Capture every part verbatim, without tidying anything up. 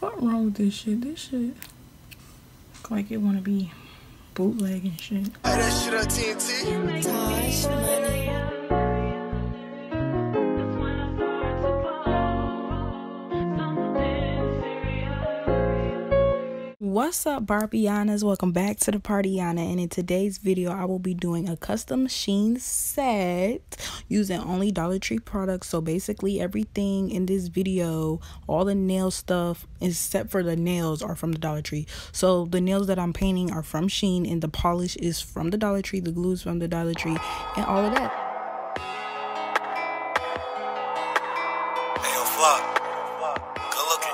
What wrong with this shit? This shit look like it wanna be bootleg and shit. Hey, that shit on T N T. Tosh Money. What's up, Barbieannas? Welcome back to the Partyyana, and in today's video I will be doing a custom Shein set using only Dollar Tree products. So basically everything in this video, all the nail stuff except for the nails, are from the Dollar Tree. So the nails that I'm painting are from Shein, and the polish is from the Dollar Tree, the glue is from the Dollar Tree, and all of that. Hey, yo, Flock. Good looking.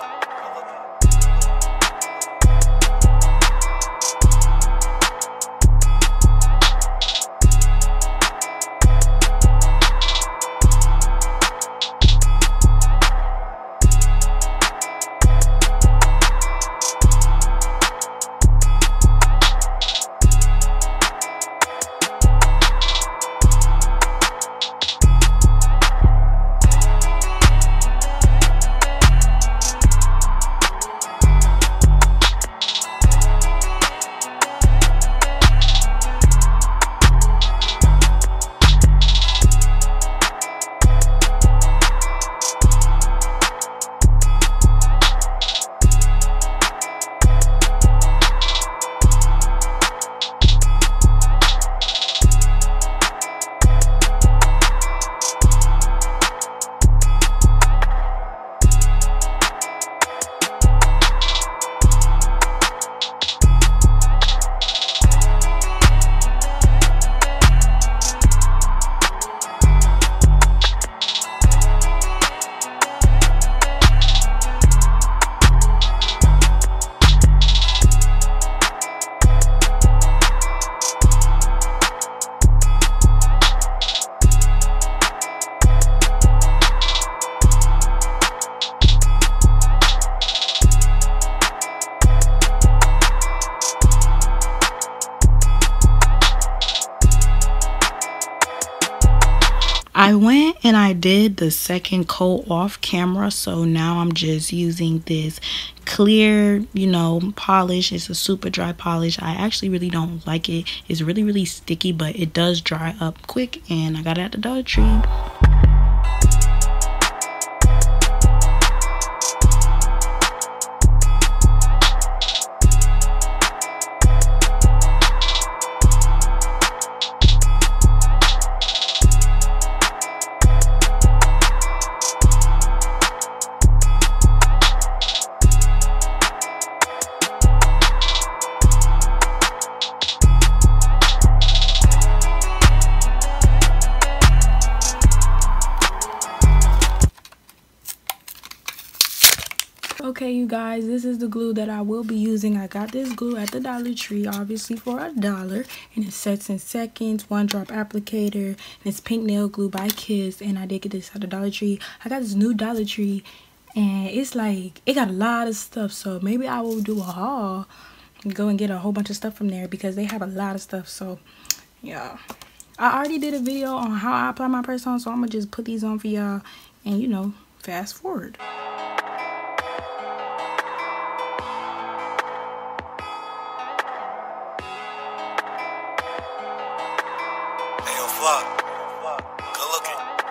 I went and I did the second coat off camera, so now I'm just using this clear, you know, polish. It's a super dry polish. I actually really don't like it. It's really, really sticky, but it does dry up quick, and I got it at the Dollar Tree. Okay, you guys, this is the glue that I will be using. I got this glue at the Dollar Tree, obviously for a dollar, and it sets in seconds. One drop applicator, and it's pink nail glue by Kiss, and I did get this at the Dollar Tree. I got this new Dollar Tree, and it's like, it got a lot of stuff, so maybe I will do a haul and go and get a whole bunch of stuff from there, because they have a lot of stuff. So yeah, I already did a video on how I apply my press on, so I'm gonna just put these on for y'all and, you know, fast forward. Hey, yo, Flock. Good looking.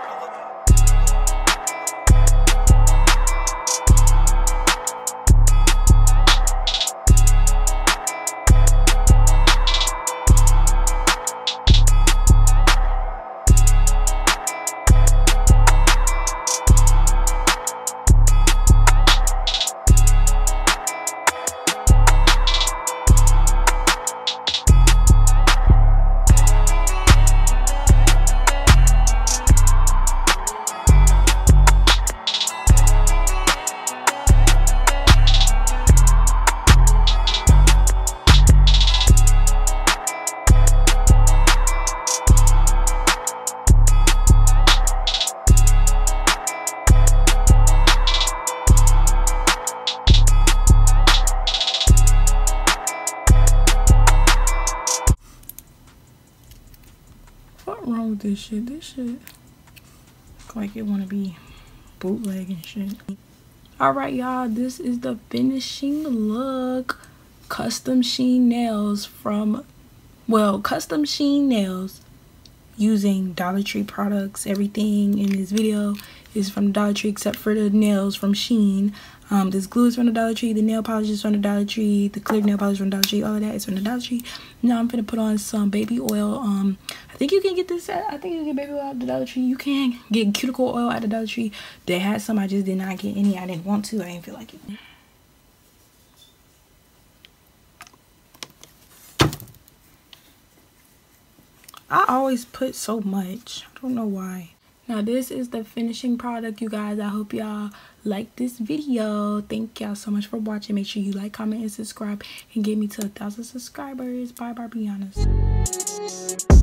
wrong with this shit? This shit look like it wanna be bootleg and shit. Alright, y'all, this is the finishing look. Custom sheen nails from, well, custom sheen nails using Dollar Tree products. Everything in this video is from Dollar Tree except for the nails from Shein. Um, this glue is from the Dollar Tree, the nail polish is from the Dollar Tree, the clear nail polish from Dollar Tree, all of that is from the Dollar Tree. Now I'm gonna put on some baby oil. Um, I think you can get this at, I think you can get baby oil at the Dollar Tree. You can get cuticle oil at the Dollar Tree. They had some, I just did not get any. I didn't want to, I didn't feel like it. I always put so much, I don't know why. Now this is the finishing product, you guys. I hope y'all like this video. Thank y'all so much for watching. Make sure you like, comment, and subscribe, and get me to a thousand subscribers. Bye, Barbianas.